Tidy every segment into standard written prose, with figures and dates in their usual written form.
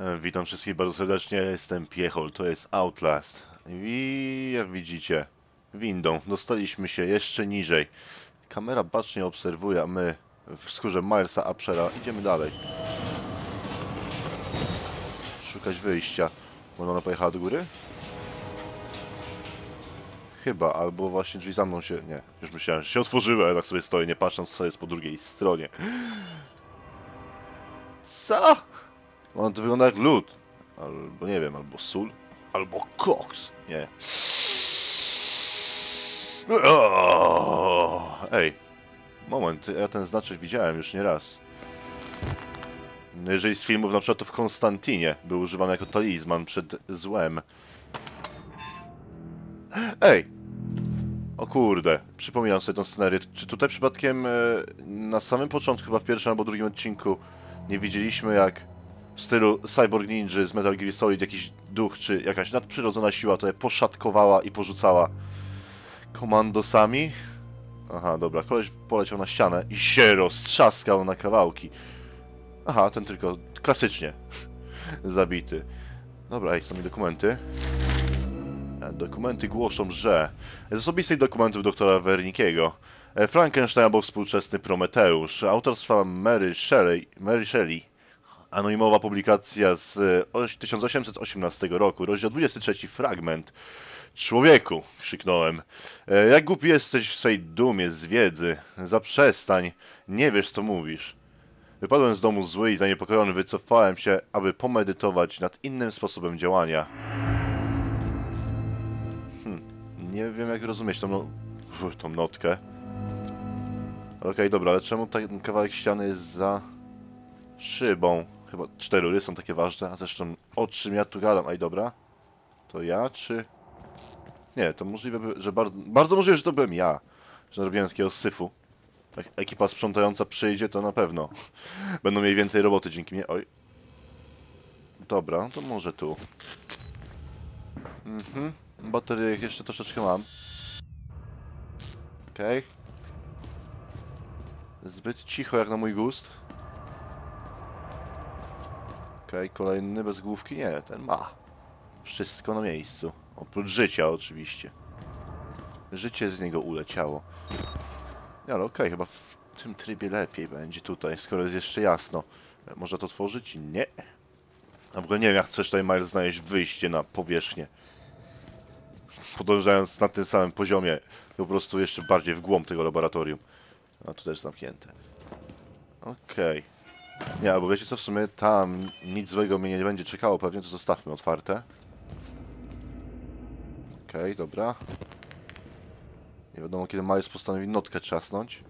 Witam wszystkich bardzo serdecznie, jestem Piechol, to jest Outlast. I jak widzicie, windą dostaliśmy się jeszcze niżej. Kamera bacznie obserwuje, a my w skórze Milesa Upshera idziemy dalej. Szukać wyjścia. Może ona pojechała do góry? Chyba, albo właśnie drzwi za mną się... Nie, już myślałem, że się otworzyły, ale tak sobie stoję, nie patrząc co jest po drugiej stronie. Co? On to wygląda jak lód. Albo nie wiem, albo sól, albo koks. Nie. Ej, moment, ja ten znaczek widziałem już nie raz. Jeżeli z filmów, na przykład to w Konstantinie był używany jako talizman przed złem. Ej! O kurde, przypominam sobie tą scenerię. Czy tutaj przypadkiem na samym początku, chyba w pierwszym albo drugim odcinku, nie widzieliśmy jak w stylu Cyborg Ninja z Metal Gear Solid jakiś duch czy jakaś nadprzyrodzona siła tutaj poszatkowała i porzucała komandosami? Aha, dobra, koleś poleciał na ścianę i się roztrzaskał na kawałki. Aha, ten tylko klasycznie zabity. Dobra, ej, są mi dokumenty. Dokumenty głoszą, że z osobistych dokumentów doktora Wernickiego Frankenstein albo współczesny Prometeusz autorstwa Mary Shelley. Anonimowa publikacja z 1818 roku, rozdział 23, fragment. Człowieku, krzyknąłem, jak głupi jesteś w swej dumie z wiedzy. Zaprzestań, nie wiesz co mówisz. Wypadłem z domu zły i zaniepokojony wycofałem się, aby pomedytować nad innym sposobem działania. Nie wiem jak rozumieć tą notkę. Okej, dobra, ale czemu ten kawałek ściany jest za szybą? Chyba 4 rury są takie ważne, a zresztą o czym ja tu gadam? Ej, dobra. To ja, czy... Nie, to możliwe, że bardzo możliwe, że to byłem ja. Że robiłem takiego syfu. Jak ekipa sprzątająca przyjdzie, to na pewno będą mieli więcej roboty dzięki mnie. Oj. Dobra, to może tu. Baterię jeszcze troszeczkę mam. Okej. Zbyt cicho jak na mój gust. Okej, kolejny bez główki? Nie, ten ma. Wszystko na miejscu. Oprócz życia oczywiście. Życie z niego uleciało. Nie, ale okej, chyba w tym trybie lepiej będzie tutaj, skoro jest jeszcze jasno. Można to otworzyć? Nie. A w ogóle nie wiem, jak chcesz tutaj, Miles, znaleźć wyjście na powierzchnię. Podążając na tym samym poziomie, po prostu jeszcze bardziej w głąb tego laboratorium. A tu też zamknięte. Okej. Nie, albo wiecie co, w sumie tam nic złego mnie nie będzie czekało, pewnie to zostawmy otwarte. Okej, dobra. Nie wiadomo kiedy Miles postanowi notkę trzasnąć.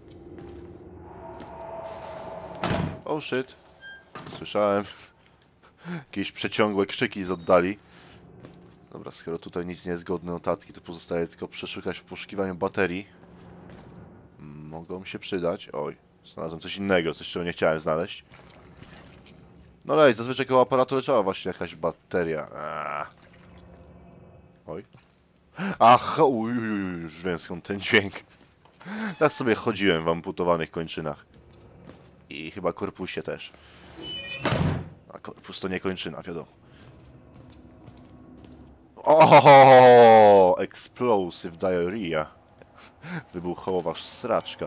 Oh shit. Słyszałem jakieś przeciągłe krzyki z oddali. Dobra, skoro tutaj nic nie jest godne notatki, to pozostaje tylko przeszukać w poszukiwaniu baterii. Mogą się przydać. Oj, znalazłem coś innego, coś czego nie chciałem znaleźć. No lej, zazwyczaj koło aparatu leciała właśnie jakaś bateria. Oj. Ach, już wiem skąd ten dźwięk. Teraz sobie chodziłem w amputowanych kończynach. I chyba korpusie też. A korpus to nie kończyna, wiadomo. O, explosive diarrhea. Wybuchowa sraczka.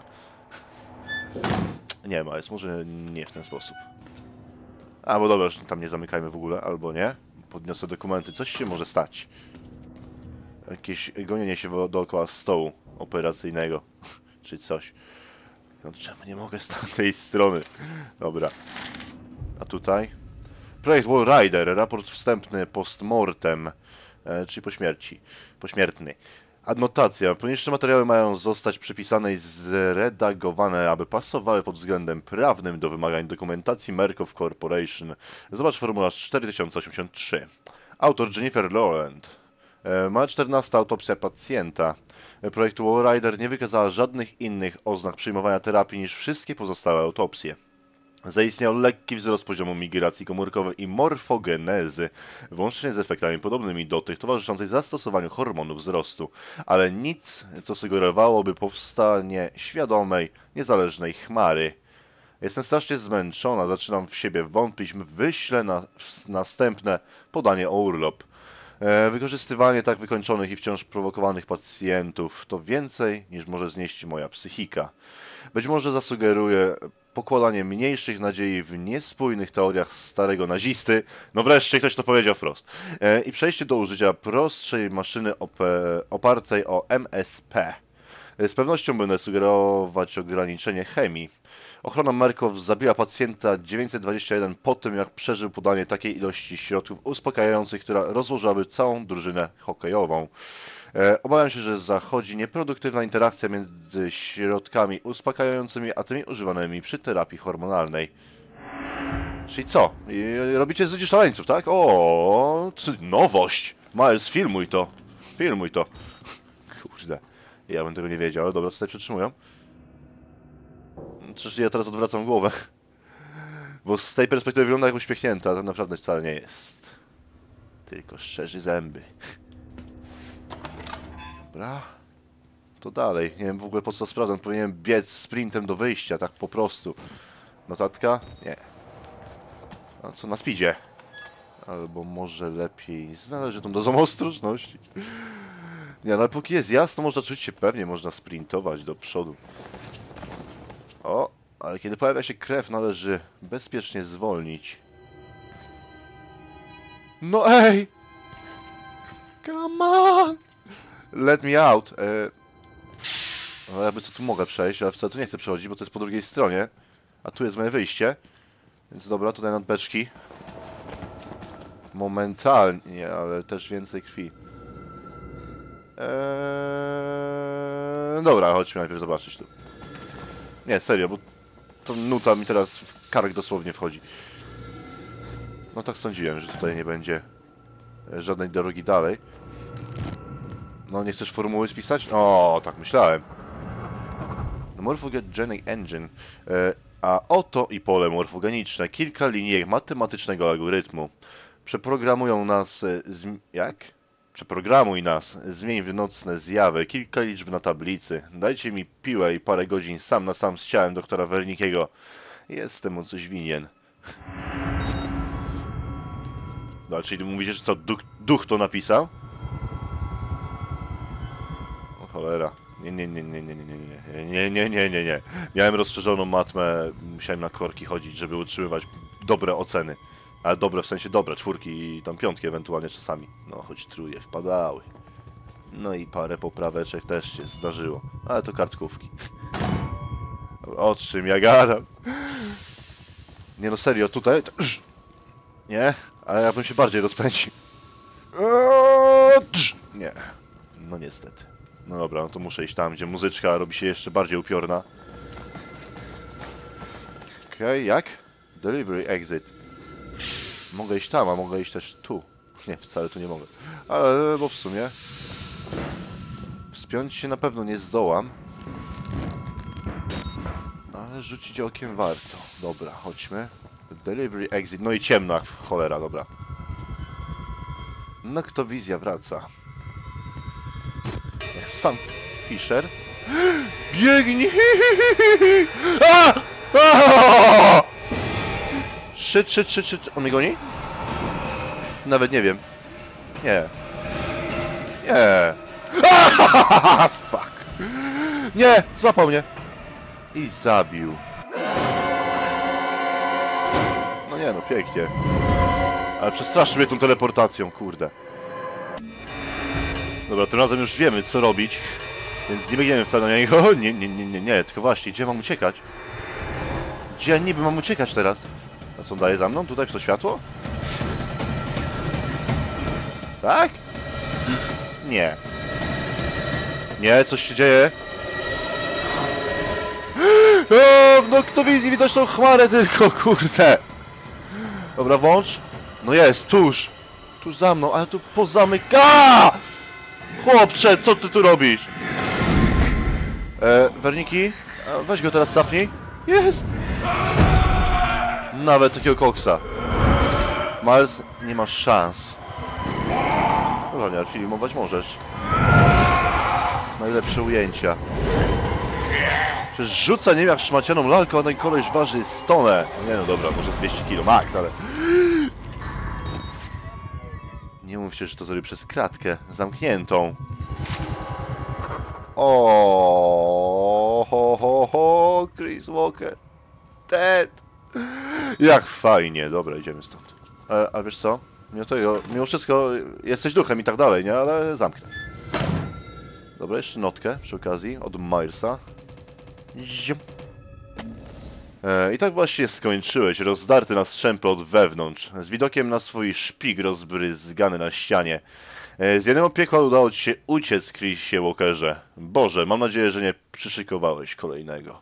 Nie ma, jest może nie w ten sposób. A, bo dobra, tam nie zamykajmy w ogóle, albo nie. Podniosę dokumenty, coś się może stać. Jakieś gonienie się dookoła stołu operacyjnego, czy coś. No czemu nie mogę z tamtej strony? Dobra. A tutaj? Projekt Wall Rider, raport wstępny post-mortem, czyli po śmierci. Pośmiertny. Adnotacja. Poniższe materiały mają zostać przepisane i zredagowane, aby pasowały pod względem prawnym do wymagań dokumentacji Merkov Corporation. Zobacz formularz 4083. Autor Jennifer Lawrence. Ma 14. autopsja pacjenta. Projekt Wall Rider nie wykazała żadnych innych oznak przyjmowania terapii niż wszystkie pozostałe autopsje. Zaistniał lekki wzrost poziomu migracji komórkowej i morfogenezy, włącznie z efektami podobnymi do tych towarzyszących zastosowaniu hormonu wzrostu, ale nic, co sugerowałoby powstanie świadomej, niezależnej chmary. Jestem strasznie zmęczona, zaczynam w siebie wątpić, wyślę następne podanie o urlop. Wykorzystywanie tak wykończonych i wciąż prowokowanych pacjentów to więcej niż może znieść moja psychika. Być może zasugeruję pokładanie mniejszych nadziei w niespójnych teoriach starego nazisty, no wreszcie ktoś to powiedział wprost, i przejście do użycia prostszej maszyny opartej o MSP. Z pewnością będę sugerować ograniczenie chemii. Ochrona Markow zabiła pacjenta 921 po tym, jak przeżył podanie takiej ilości środków uspokajających, która rozłożyłaby całą drużynę hokejową. Obawiam się, że zachodzi nieproduktywna interakcja między środkami uspokajającymi a tymi używanymi przy terapii hormonalnej. Czyli co? Robicie z ludzi szaleńców, tak? O, nowość! Miles, filmuj to! Filmuj to! Kurde, ja bym tego nie wiedział, ale dobra, co tutaj przytrzymują? Przecież ja teraz odwracam głowę. Bo z tej perspektywy wygląda jak uśmiechnięta, a tak naprawdę wcale nie jest. Tylko szczerzy zęby. Dobra. To dalej. Nie wiem w ogóle po co sprawdzam. Powinienem biec sprintem do wyjścia, tak po prostu. Notatka? Nie. A co na speedzie? Albo może lepiej znaleźć tą dozą ostrożności. Nie, no ale póki jest jasno, można czuć się pewnie, można sprintować do przodu. O, ale kiedy pojawia się krew, należy bezpiecznie zwolnić. No ej! Come on! Let me out. No jakby co tu mogę przejść, ale wcale tu nie chcę przechodzić, bo to jest po drugiej stronie. A tu jest moje wyjście. Więc dobra, tutaj nad beczki. Momentalnie, ale też więcej krwi. Dobra, chodźmy najpierw zobaczyć tu. Nie, serio, bo to nuta mi teraz w kark dosłownie wchodzi. No tak sądziłem, że tutaj nie będzie żadnej drogi dalej. No, nie chcesz formuły spisać? O, tak myślałem. Morphogenic Engine. A oto i pole morfogeniczne. Kilka linijek matematycznego algorytmu. Przeprogramują nas... Jak? Przeprogramuj nas. Zmień w nocne zjawy. Kilka liczb na tablicy. Dajcie mi piłę i parę godzin sam na sam z ciałem doktora Wernickiego. Jestem mu coś winien. No, czyli mówicie, że co, duch to napisał? O cholera. Nie. Miałem rozszerzoną matmę, musiałem na korki chodzić, żeby utrzymywać dobre oceny. Ale dobre w sensie dobre, 4 i tam 5 ewentualnie czasami. No, choć 3 wpadały. No i parę popraweczek też się zdarzyło. Ale to kartkówki. O czym ja gadam? Nie no, serio, tutaj... Nie? Ale ja bym się bardziej rozpędził. Nie. No niestety. No dobra, no to muszę iść tam, gdzie muzyczka robi się jeszcze bardziej upiorna. Okej, jak? Delivery exit. Mogę iść tam, a mogę iść też tu. Nie, wcale tu nie mogę. Ale, bo w sumie... Wspiąć się na pewno nie zdołam. Ale rzucić okiem warto. Dobra, chodźmy. Delivery exit. No i ciemno jak w cholera, dobra. Noktowizja wraca. Jak sam Fisher. Biegnij! A! A! Shit. On mnie goni? Nawet nie wiem. Nie. Nie. Fuck. Nie! Złapał mnie. I zabił. No nie no, pięknie. Ale przestraszył mnie tą teleportacją, kurde. Dobra, tym razem już wiemy, co robić. Więc nie biegniemy wcale na niego. Nie, tylko właśnie, gdzie mam uciekać? Gdzie ja niby mam uciekać teraz? A co on daje za mną? Tutaj w to światło? Tak? Nie. Nie, coś się dzieje. O, w noktowizji widać tą chmarę tylko, kurde. Dobra, włącz. No jest, tuż. Tuż za mną, ale tu pozamyka. Chłopcze, co ty tu robisz? Werniki? Weź go teraz zapnij. Jest! Nawet takiego koksa. Miles, nie masz szans. Dobra, nie, ale filmować możesz. Najlepsze ujęcia. Przecież rzuca nie jak szmacianą lalką, a ten koleś waży stonę. Nie no dobra, może z 200 kg max, ale... Nie mówcie, że to zrobi przez kratkę zamkniętą. O, ho, ho, ho, Chris Walker. Dead. Jak fajnie. Dobra, idziemy stąd. A wiesz co? Mimo wszystko jesteś duchem i tak dalej, nie? Ale zamknę. Dobra, jeszcze notkę przy okazji od Milesa. I tak właśnie skończyłeś, rozdarty na strzępy od wewnątrz, z widokiem na swój szpik rozbryzgany na ścianie. Z jednego piekła udało ci się uciec, Chrisie Walkerze. Boże, mam nadzieję, że nie przyszykowałeś kolejnego.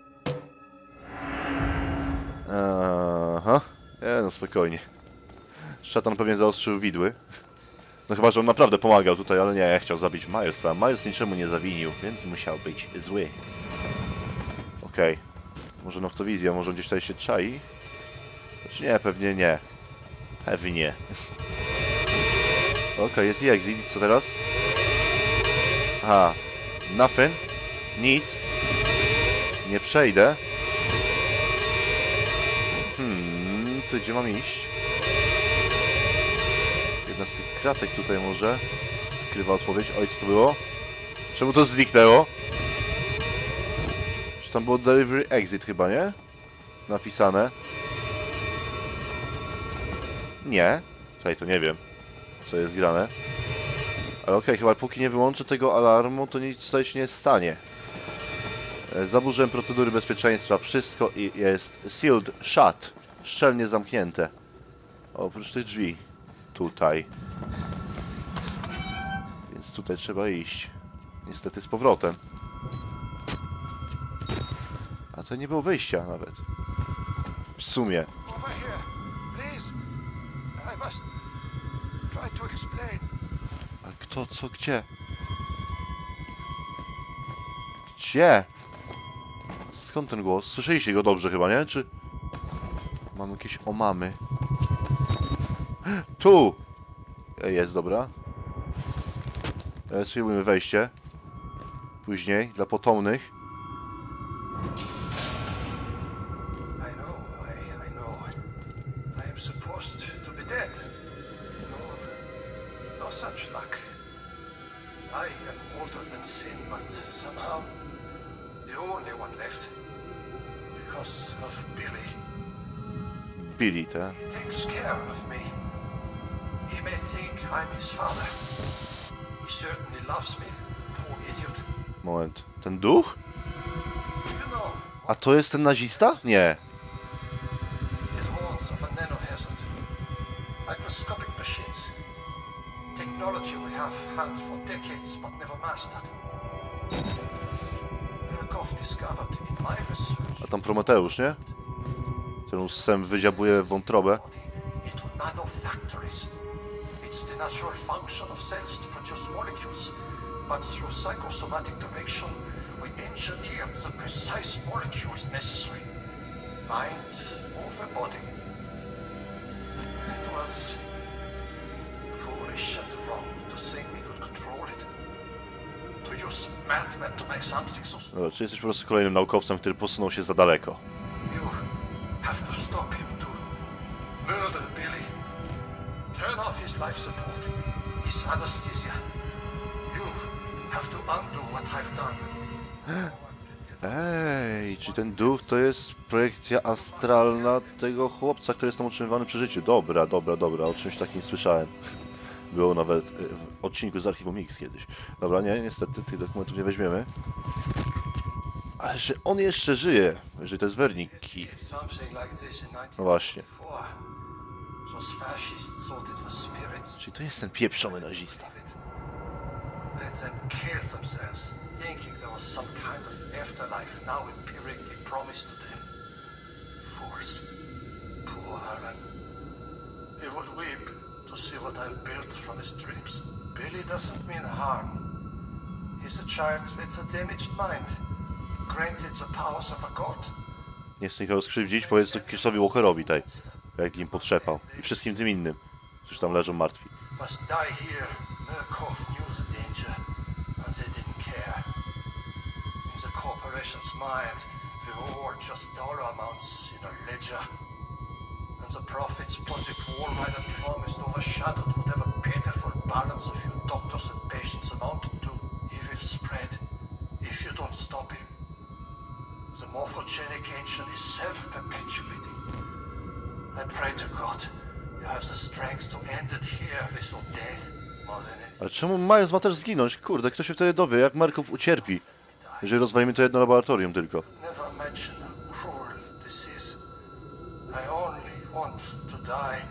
Aha, no spokojnie. Szatan pewnie zaostrzył widły. No chyba, że on naprawdę pomagał tutaj, ale nie, chciał zabić Milesa. Miles niczemu nie zawinił, więc musiał być zły. Okej. Może noktowizja, może gdzieś tutaj się czai? Znaczy nie, pewnie nie. Pewnie. Okej, jest i exit. Co teraz? Aha. Nothing. Nic. Nie przejdę. To gdzie mam iść? Jedna z tych kratek tutaj może skrywa odpowiedź. Oj, co to było? Czemu to zniknęło? Czy tam było delivery exit chyba, nie? Napisane. Nie. Tutaj to nie wiem, co jest grane. Ale okej, chyba póki nie wyłączę tego alarmu, to nic tutaj się nie stanie. Zaburzyłem procedury bezpieczeństwa. Wszystko jest sealed shut. Szczelnie zamknięte. Oprócz tych drzwi. Tutaj. Więc tutaj trzeba iść. Niestety z powrotem. A to nie było wyjścia nawet. W sumie. Ale kto, co, gdzie? Gdzie? Skąd ten głos? Słyszeliście go dobrze chyba, nie? Czy... Mam jakieś omamy. Tu! Jest, dobra. Spróbujmy wejście. Później, dla potomnych. Billy, tak? Moment. Ten duch? A to jest ten nazista? Nie. A tam Prometeusz, nie? Ten sem wydziabuje wątrobę. But through psychosomatic direction, we engineered the precise molecules necessary. Mind over body. It was foolish and wrong to think we could control it. To use madmen to make something so... Dobra, czy jesteś po prostu kolejnym naukowcem, który posunął się za daleko? You have to stop him to murder Billy. Turn off his life support, his anesthesia. Ej, czy ten duch to jest projekcja astralna tego chłopca, który jest tam utrzymywany przy życiu? Dobra, dobra, dobra, o czymś takim słyszałem. Było nawet w odcinku z Archiwum Mix kiedyś. Dobra, nie, niestety tych dokumentów nie weźmiemy. Ale że on jeszcze żyje, jeżeli to jest Wernicki. No właśnie. Czyli to jest ten pieprzony nazista. Let them kill themselves, thinking there was some kind of afterlife now empirically promised to them. Fools. Poor Alan. He would weep to see what I've built from his dreams. Billy doesn't mean harm. He's a child with a damaged mind, granted the powers of a god. Nie chcę nikogo skrzywdzić, powiedz to Chrisowi Walkerowi tej, jak im potrzepał. I wszystkim tym innym, którzy tam leżą martwi. Must die here. Murkoff knew the danger, and they didn't care. In the corporate situation's mind, the war just dollar amounts in a ledger. And the prophets Project Warmind had promised overshadowed whatever pitiful balance of you doctors and patients amounted to. He will spread if you don't stop him. The morphogenic ancient is self-perpetuating. I pray to God you have the strength to end it here with your death, more than anything. Ale czemu Miles ma też zginąć? Kurde, kto się wtedy dowie, jak Marków ucierpi, jeżeli rozwalimy to jedno laboratorium tylko. Never mention how cruel this is. I only want to die.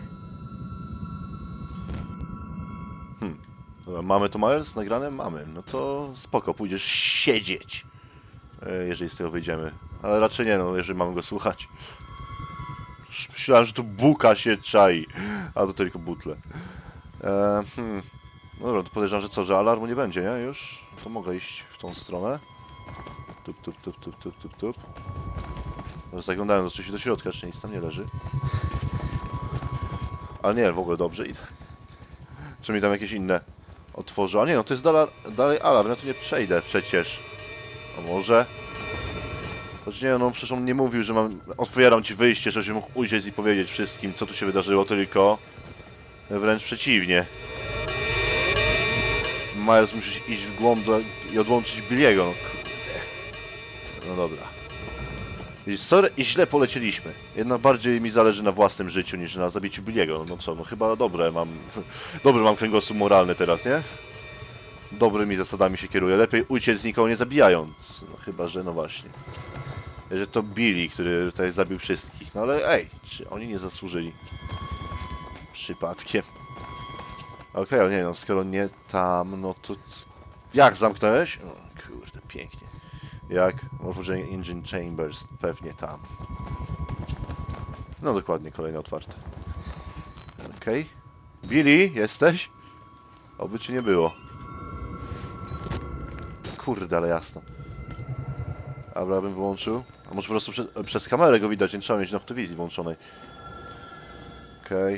Dobra, mamy to Miles nagrane? Mamy. No to spoko, pójdziesz siedzieć. Jeżeli z tego wyjdziemy. Ale raczej nie, no, jeżeli mamy go słuchać. Myślałem, że tu buka się czai. A to tylko butle. No dobra, to podejrzewam, że co, że alarmu nie będzie, nie? Już? To mogę iść w tą stronę. Tup, tup, tup, tup, tup, tup, tup. Zaglądałem oczywiście do środka, czy nic tam nie leży. Ale nie, w ogóle dobrze idę. Czy mi tam jakieś inne otworzą? A nie, no to jest dalej alarm, ja tu nie przejdę przecież. A może? Choć nie, no przecież on nie mówił, że otwieram ci wyjście, żebyś mógł ujrzeć i powiedzieć wszystkim, co tu się wydarzyło, tylko wręcz przeciwnie. Miles musisz iść w głąb i odłączyć Billiego, no kurde. No dobra. Sorry, i źle polecieliśmy. Jednak bardziej mi zależy na własnym życiu niż na zabiciu Billiego. No co, no chyba dobry mam kręgosłup moralny teraz, nie? Dobrymi zasadami się kieruję. Lepiej uciec nikogo nie zabijając. No chyba, że no właśnie. Że to Billy, który tutaj zabił wszystkich. No ale ej, czy oni nie zasłużyli? Przypadkiem. Okej, ale nie no, skoro nie tam, no to... Jak zamknąłeś? O kurde, pięknie. Jak? Morphogenic Engine Chambers, pewnie tam. No dokładnie, kolejne otwarte. Okej. Billy, jesteś? Oby cię nie było. Kurde, ale jasno. Dobra, bym wyłączył. A może po prostu przez kamerę go widać, nie trzeba mieć noktowizji włączonej. Okej.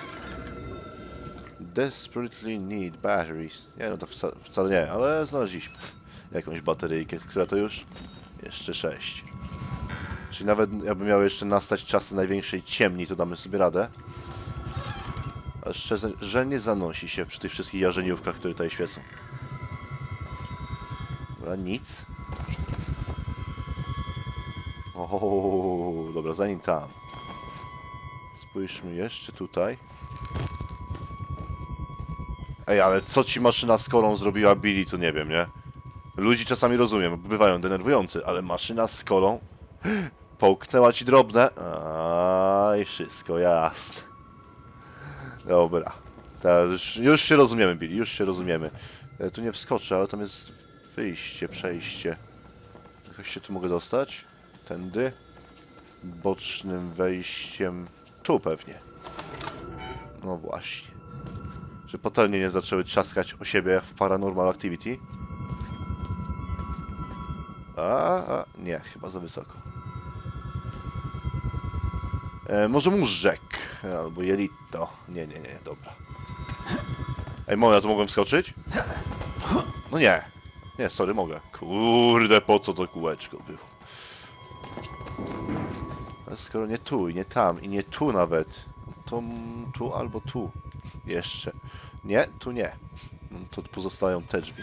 Desperately need batteries. Nie, no to wcale nie, ale znaleźliśmy jakąś bateryjkę, która to już? Jeszcze 6. Czyli nawet jakby miały jeszcze nastać czasy największej ciemni, to damy sobie radę. Ale szczerze, że nie zanosi się przy tych wszystkich jarzeniówkach, które tutaj świecą. Dobra, nic. O, dobra, zanim tam. Spójrzmy jeszcze tutaj. Ej, ale co ci maszyna z kolą zrobiła Billy, to nie wiem, nie? Ludzi czasami rozumiem, bywają denerwujący, ale maszyna z kolą połknęła ci drobne. I wszystko jasne. Dobra. Już się rozumiemy, Billy, już się rozumiemy. Tu nie wskoczę, ale tam jest wyjście, przejście. Jakoś się tu mogę dostać? Tędy. Bocznym wejściem. Tu pewnie. No właśnie. Że patelnie nie zaczęły trzaskać o siebie jak w Paranormal Activity. Nie, chyba za wysoko. Może móżdżek. Albo jelito. Nie, dobra. Ej, ja tu mogłem wskoczyć? No nie. Nie, sorry, mogę. Kurde, po co to kółeczko było? A skoro nie tu, i nie tam, i nie tu nawet, to tu albo tu. Jeszcze. Nie, tu nie. To pozostają te drzwi.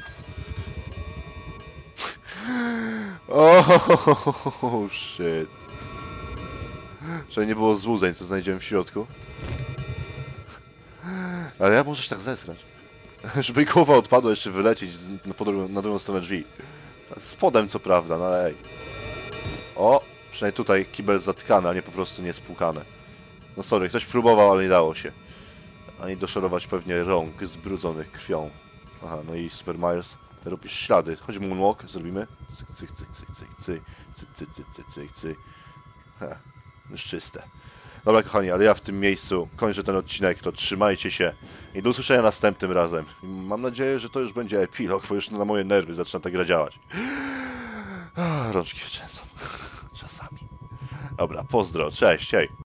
Oh, shit. Żeby nie było złudzeń, co znajdziemy w środku. Ale ja możesz tak zesrać. Żeby głowa odpadła, jeszcze wylecieć na drugą stronę drzwi. Spodem co prawda, no ale ej. O, przynajmniej tutaj kibel zatkany, a nie po prostu nie spłukane. No sorry, ktoś próbował, ale nie dało się. Ani doszorować pewnie rąk zbrudzonych krwią. Aha, no i Super Miles. Robisz ślady. Chodź moonwalk, zrobimy. Cyk, cyk, cyk, cyk, cyk, cyk, cyk, cyk, cyk, cyk, cyk, cyk. Już czyste. Dobra kochani, ale ja w tym miejscu kończę ten odcinek, to trzymajcie się i do usłyszenia następnym razem. Mam nadzieję, że to już będzie epilog, bo już na moje nerwy zaczyna ta gra działać. Rączki się trzęsą. Czasami. Dobra, pozdro, cześć, hej.